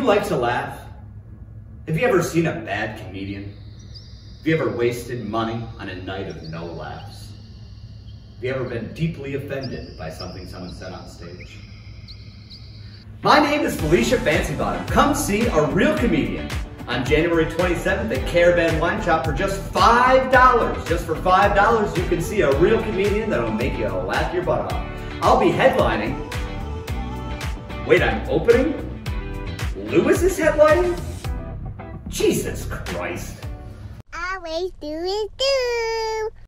you like to laugh? Have you ever seen a bad comedian? Have you ever wasted money on a night of no laughs? Have you ever been deeply offended by something someone said on stage? My name is Fancybottom. Come see a real comedian on January 27th at Caravan Wine Shop for just $5. Just for $5, you can see a real comedian that'll make you laugh your butt off. I'll be headlining. Wait, I'm opening? Lewis is headlining? Jesus Christ. Always do is do.